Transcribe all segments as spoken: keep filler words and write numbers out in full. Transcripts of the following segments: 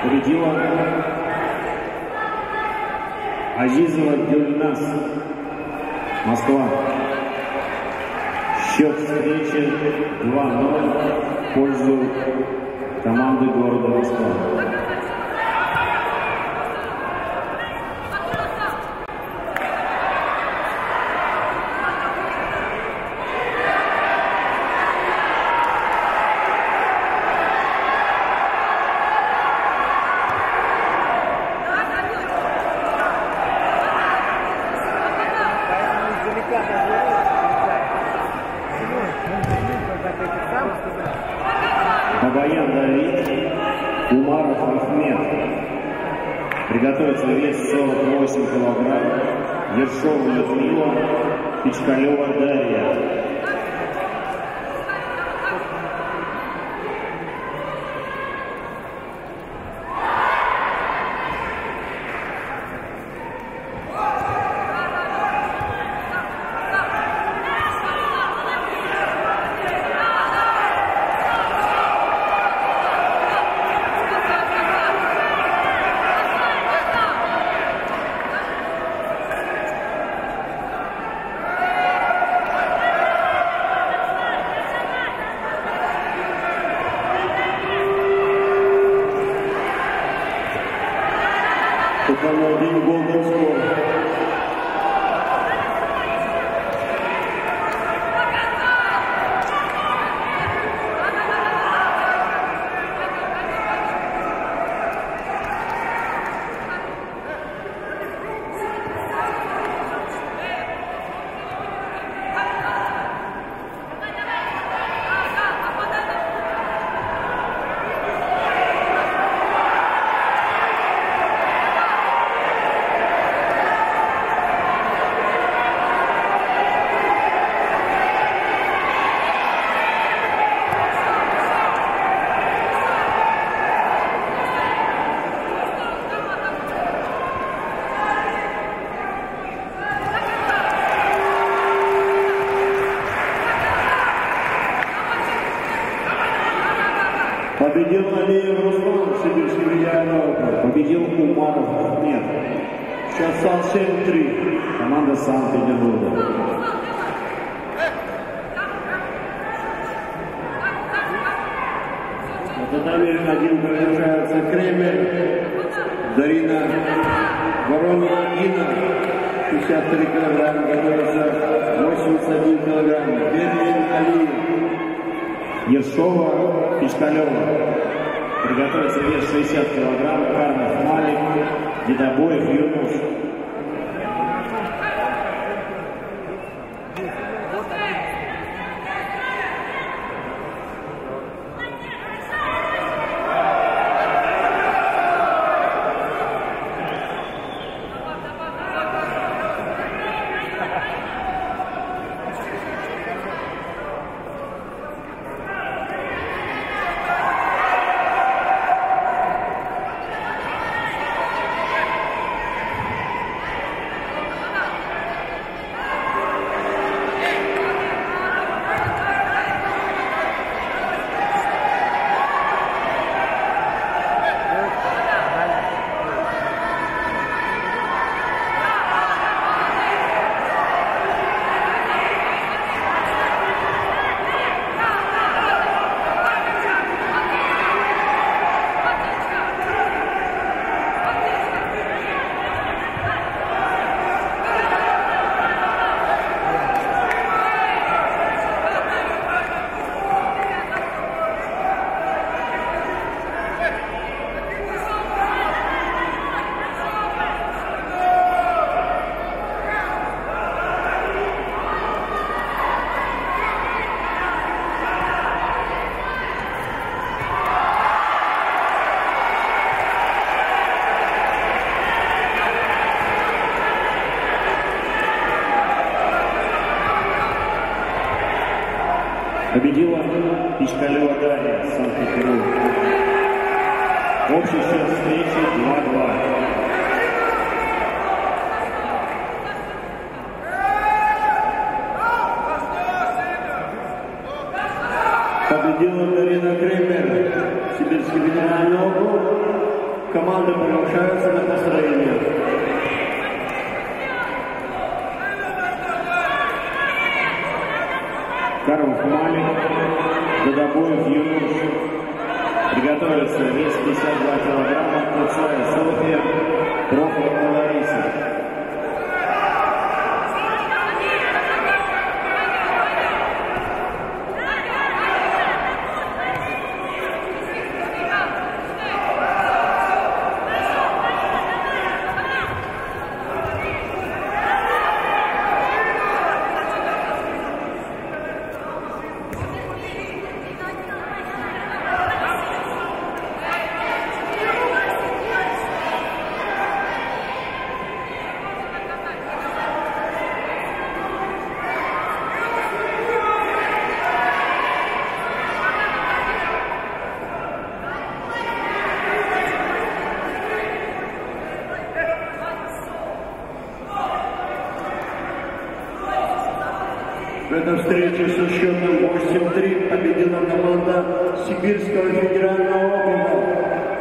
Победила Азизова Гюльнас, Москва. Счет встречи два ноль в пользу команды города Москва. Бабаян Давид, Умаров Ахмед. Приготовиться вес сорок восемь килограмм. Ершова Людмила, Пичкалева Дарья. Один гол до скора. Победил Алиев Руслан, сибирский медиальный округ. Победил Умаров Ахмед. Счет стал семь три. Команда Санкт-Петербурга. На татами один приближается Кремер. Дарина Воронина. пятьдесят три килограмма. Готовится восемьдесят один килограмм. Берлин Алиев. Ершова, Пичкалева. Приготовиться вес шестьдесят килограмм. Карнов Малик, Дедобоев Юнус. Победила Пичкалева Дарья, Санкт-Петербург. Общий счет встречи два-два. Победила Дарина Кремер, сибирский федеральный округ. команды приглашаются на построение. Карлов Малик, Додобоев Юнуш. Приготовиться вес пятьдесят два килограмма, Куцая Софья, Прохорова Лариса. В этой встрече со счетом восемь-три победила команда Сибирского федерального округа.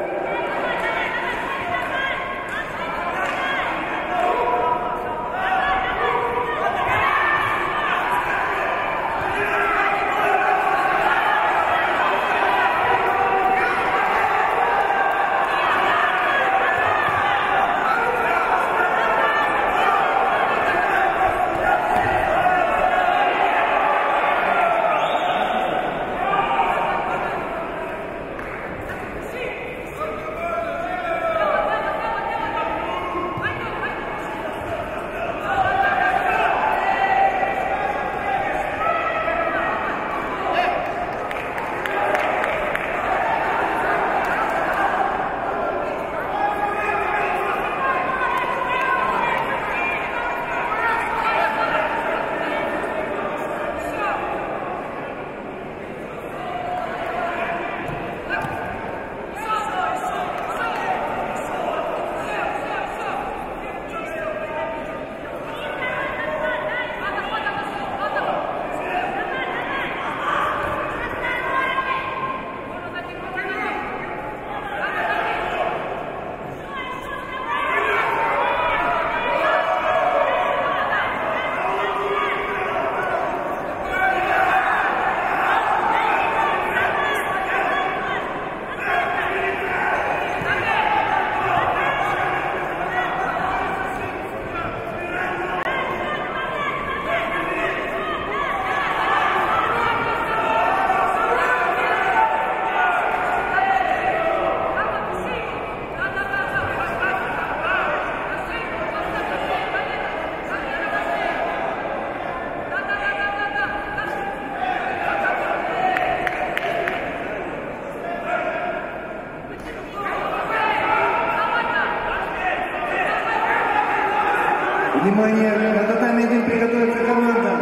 Внимание, на татами один приготовится команда.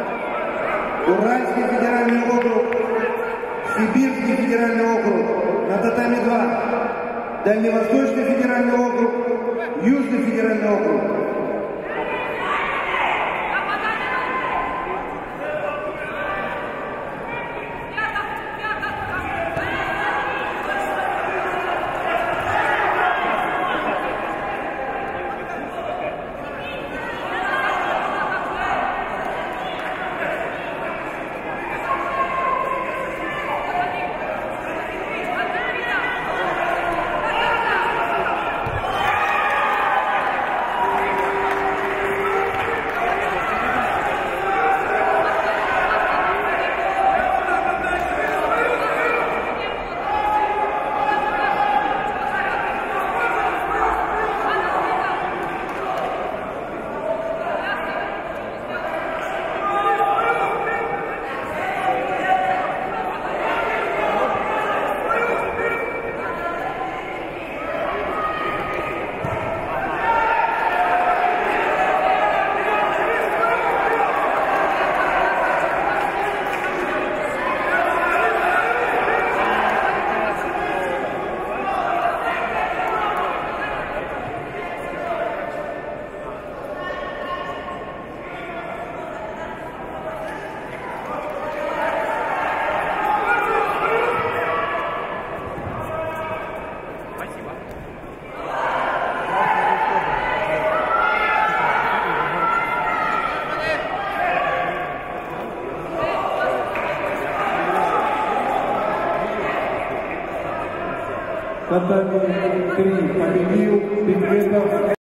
Уральский федеральный округ, Сибирский федеральный округ, на татами два. Дальневосточный федеральный округ, Южный федеральный округ. Татами три победил Бекметов.